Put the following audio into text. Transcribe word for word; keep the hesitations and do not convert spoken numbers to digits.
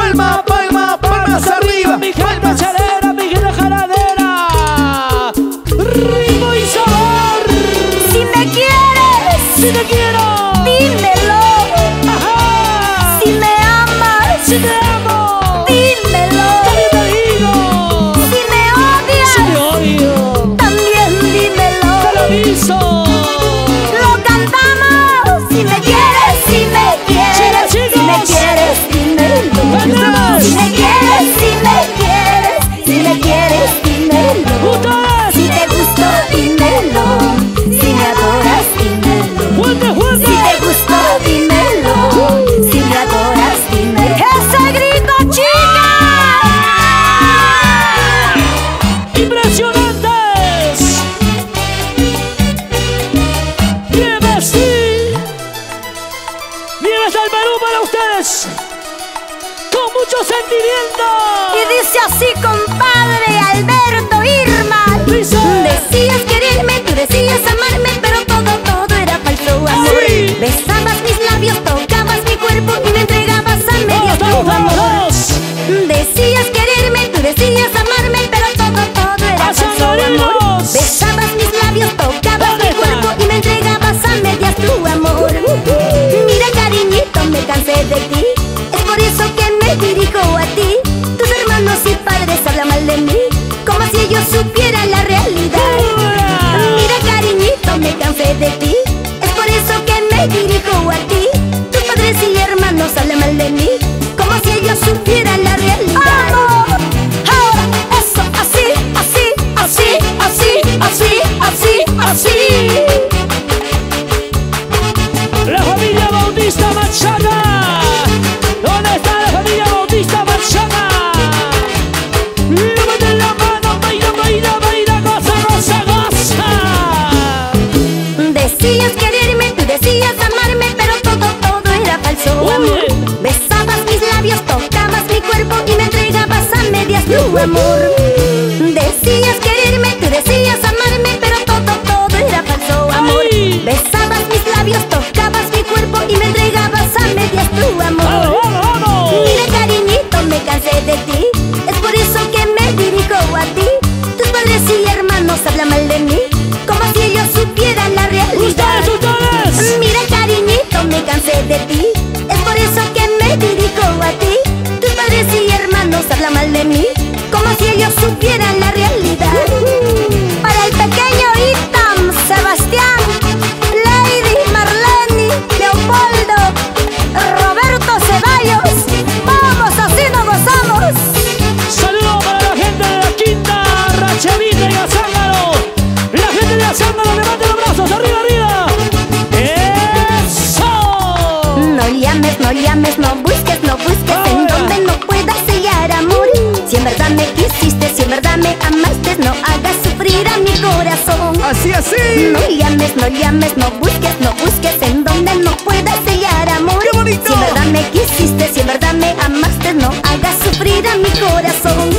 palma, palma, palmas arriba. Mi gente chelera, mi gente jaladera. Ritmo y sabor. Si me quieres, Si te quiero, dímelo. ajá. Si me amas, Si te amo, dímelo. también te digo. Si me odias, Si te odio, también dímelo. te lo aviso. Lo cantamos. Si me quieres, si me quieres, Chicos, si me chicos. quieres, dímelo. Vamos. Si me quieres, si me quieres, si me quieres, dímelo. Ustedes, Si te gusto, dímelo. Si me adoras, dímelo. fuerte, Si fuerte. te gustó, dímelo. Si me adoras, dímelo. ¡Ese grito, chica! Impresionantes. Vive sí. Vive hasta el Perú para ustedes. Con mucho sentimiento. Y dice así, compadre Alberto Irma. Dice. Decías quererme, tú decías amarme, pero todo, todo era falso amor. Ay. Besabas mis labios, tocabas mi cuerpo y me entregabas a medias Vamos, tu vamos, amor. vamos. Decías quererme, tú decías amarme, pero todo, todo era ¡A falso San amor. Marinos! Besabas mis labios, tocabas ¿Dónde mi está? cuerpo y me entregabas a medias tu amor. Mira, cariñito, me cansé de ti, es por eso que me dirijo a ti. Tus hermanos y padres hablan mal de mí, como si ellos supieran la realidad. Mira, cariñito, me cansé de ti, es por eso que me dirijo a ti. Tus padres y hermanos hablan mal de mí, como si ellos supieran la realidad. Ahora, eso, así, así, así, así, así, así, así. La familia Bautista Machaca. ¿Dónde está la familia Bautista Machaca? Levanta la mano, baila, baila, baila, goza, goza, goza. Decías quererme, tú decías amarme, pero todo, todo era falso amor. Besabas mis labios, tocabas mi cuerpo y me entregabas a medias tu amor. Decías quererme, tú decías amarme, pero todo, todo era falso amor. Ay. Besabas mis labios, tocabas mi cuerpo y me entregabas a medias tu amor. Vamos, vamos, vamos. Mira, cariñito, me cansé de ti, es por eso que me dirijo a ti. Tus padres y hermanos hablan mal de mí, como si ellos supieran la realidad. Ustedes, ustedes. Mira, cariñito, me cansé de ti, es por eso que me dirijo a ti. Tus padres y hermanos hablan mal de mí, como si ellos supieran la realidad. Para el pequeño Itam, Sebastián, Lady, Marlene, Leopoldo, Roberto Ceballos, vamos, así nos gozamos. Saludos para la gente de la Quinta, Rachavita y Azángaro. La gente de Azángaro, levante los brazos, arriba, arriba. ¡Eso! No llames, no llames, no busques, no busques en donde no puedas sellar amor. Si en verdad me quisiste, si en verdad me amaste, no hagas sufrir a mi corazón. Así, así. No llames, no llames, no busques, no busques en donde no puedas sellar amor. ¡Qué bonito! Si en verdad me quisiste, si en verdad me amaste, no hagas sufrir a mi corazón.